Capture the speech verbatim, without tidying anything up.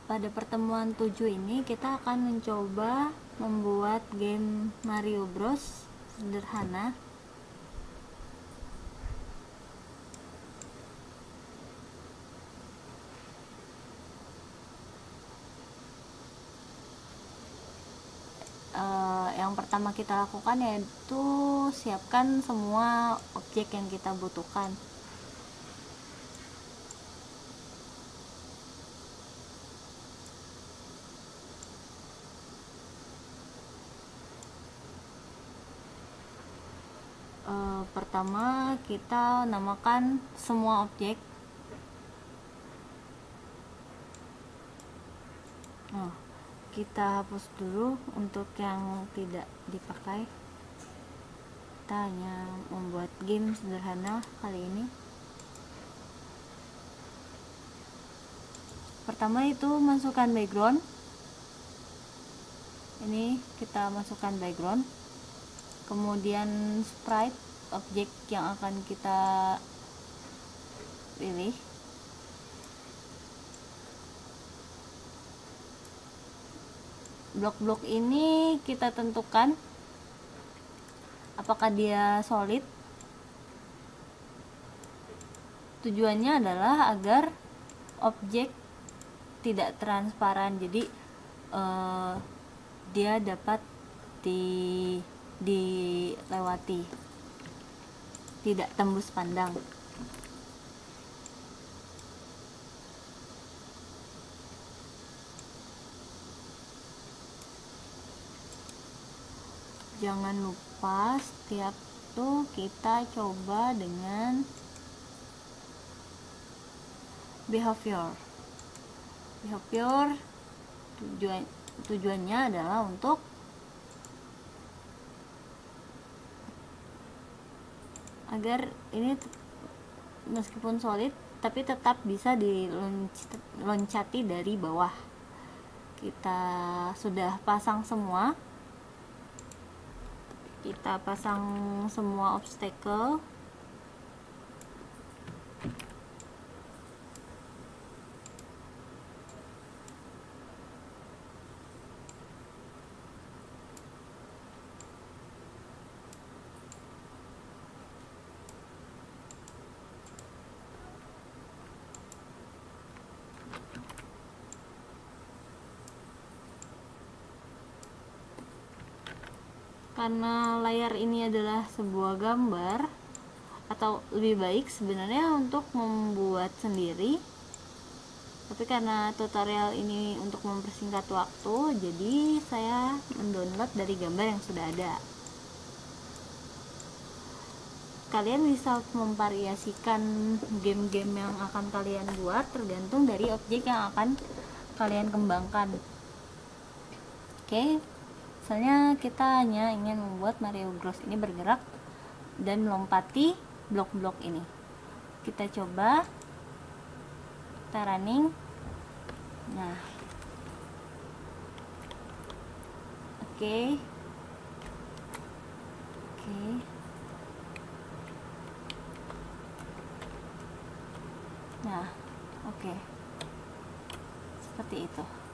pada pertemuan tujuh ini kita akan mencoba membuat game Mario Bros sederhana. Uh, yang pertama kita lakukan yaitu siapkan semua objek yang kita butuhkan. Uh, pertama kita namakan semua objek. Oh, kita hapus dulu untuk yang tidak dipakai. Kita hanya membuat game sederhana kali ini. Pertama itu masukkan background. Ini kita masukkan background. Kemudian sprite, objek yang akan kita pilih. Blok-blok ini kita tentukan apakah dia solid. Tujuannya adalah agar objek tidak transparan, jadi eh, dia dapat di dilewati, tidak tembus pandang. Jangan lupa setiap tuh kita coba dengan behavior. Behavior tujuan tujuannya adalah untuk agar ini meskipun solid tapi tetap bisa diloncati dari bawah. Kita sudah pasang semua. Kita pasang semua obstacle. Karena layar ini adalah sebuah gambar, atau lebih baik sebenarnya untuk membuat sendiri, tapi karena tutorial ini untuk mempersingkat waktu, jadi saya mendownload dari gambar yang sudah ada. Kalian bisa memvariasikan game-game yang akan kalian buat tergantung dari objek yang akan kalian kembangkan. Oke, misalnya kita hanya ingin membuat Mario Bros ini bergerak dan melompati blok-blok ini. Kita coba, kita running. Nah, oke, okay. oke. Okay. Nah, oke, okay. Seperti itu.